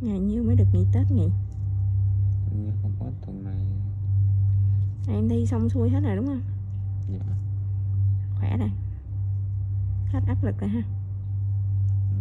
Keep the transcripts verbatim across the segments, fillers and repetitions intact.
Ngày nhiêu mới được nghỉ Tết nhỉ? Nhưng không có tuần này. À, em thi xong xuôi hết rồi đúng không? Dạ. Khỏe rồi. Hết áp lực rồi ha. Ừ.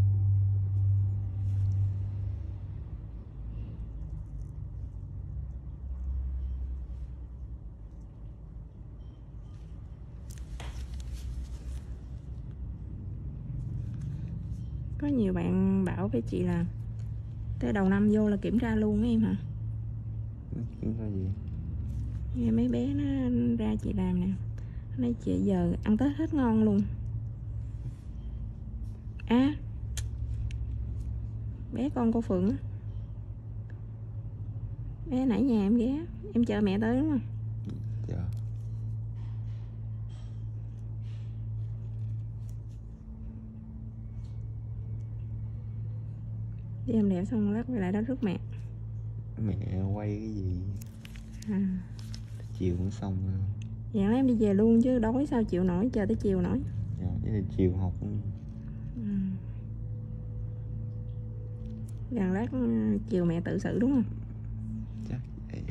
Có nhiều bạn bảo với chị là tới đầu năm vô là kiểm tra luôn em hả? Kiểm tra gì? Nghe mấy bé nó ra chị làm nè, nói chị giờ ăn Tết hết ngon luôn. À, bé con cô Phượng á, bé nãy nhà em ghé, em chờ mẹ tới đúng không? Dạ. Đi làm đẹp xong lát về lại đó rước mẹ. Mẹ quay cái gì? À, Chiều cũng xong rồi. dạ em đi về luôn chứ đói sao chịu nổi, chờ tới chiều nổi. Dạ, với là chiều học cũng... Ừ. Gần lát chiều mẹ tự xử đúng không? Chắc vậy.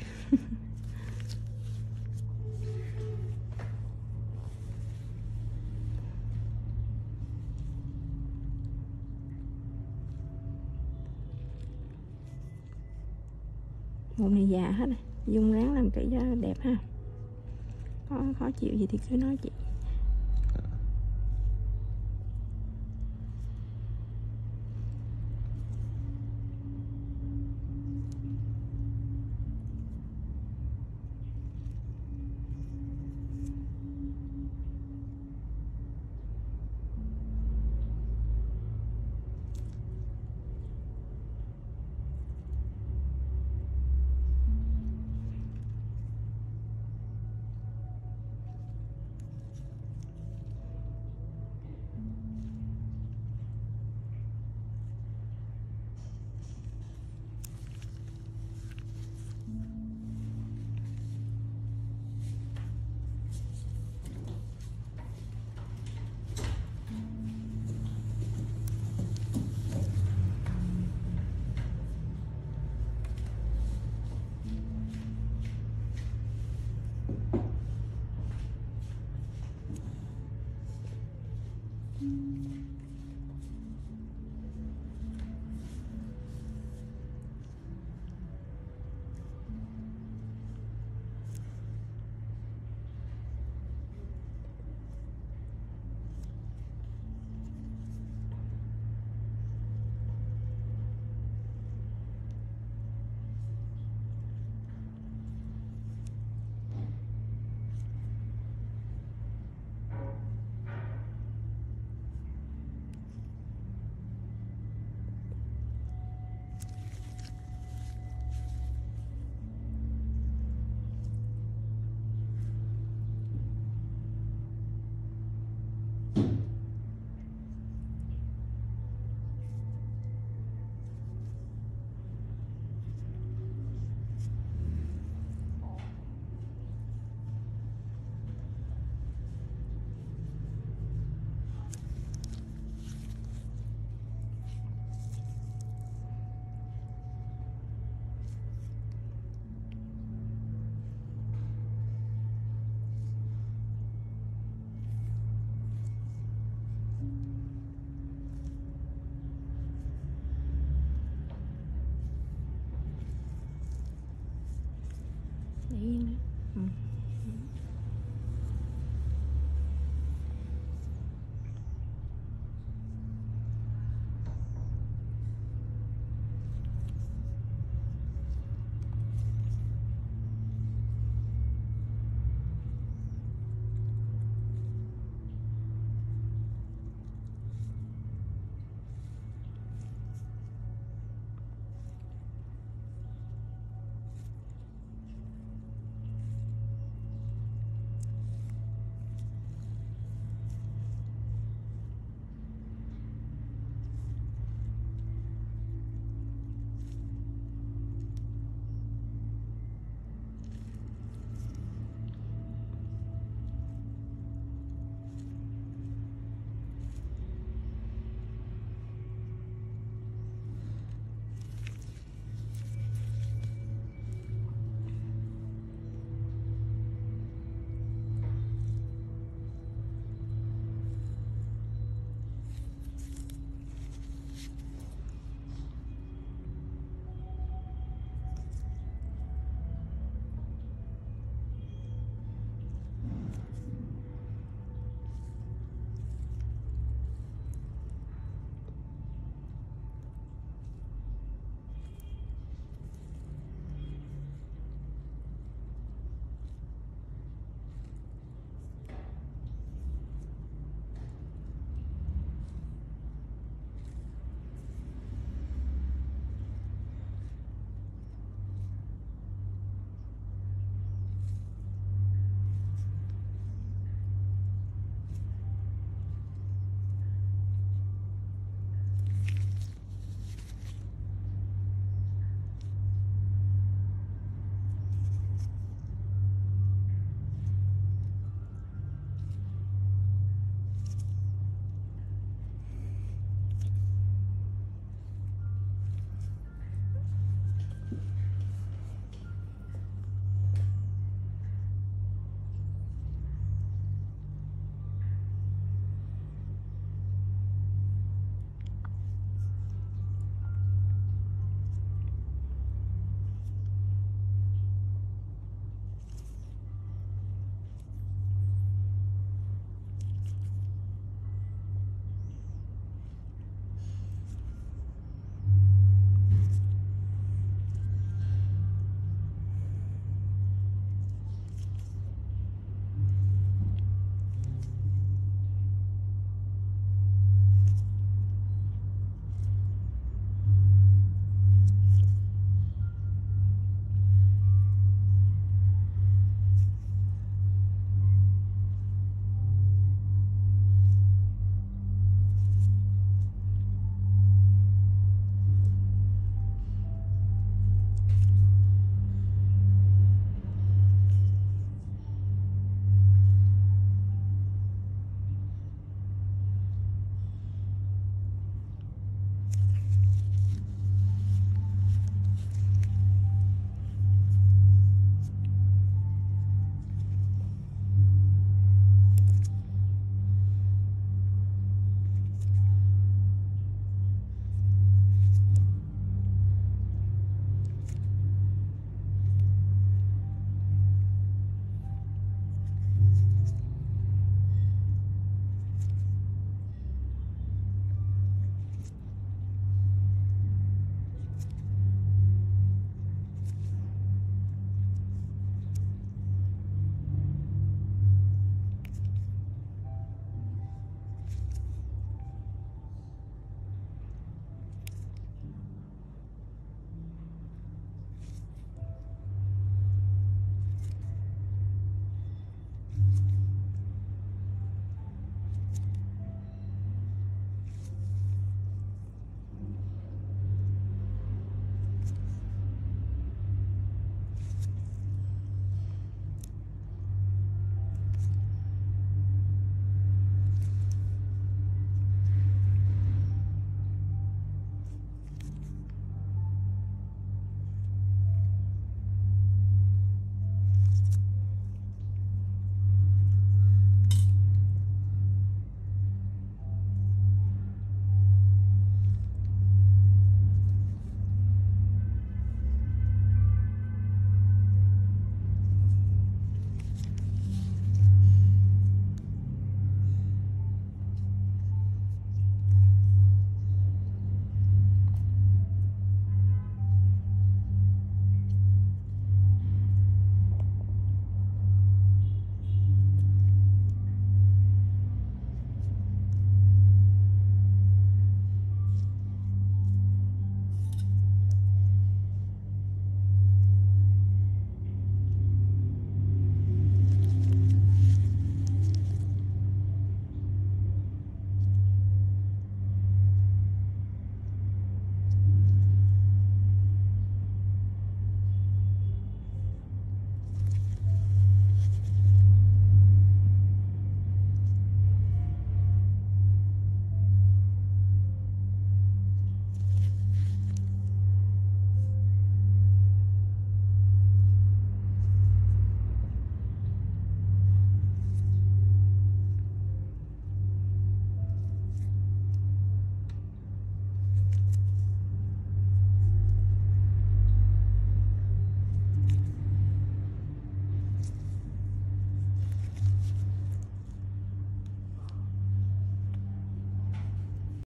Mụn này già hết rồi, Dung ráng làm kỹ cho đẹp ha. Có khó chịu gì thì cứ nói chị.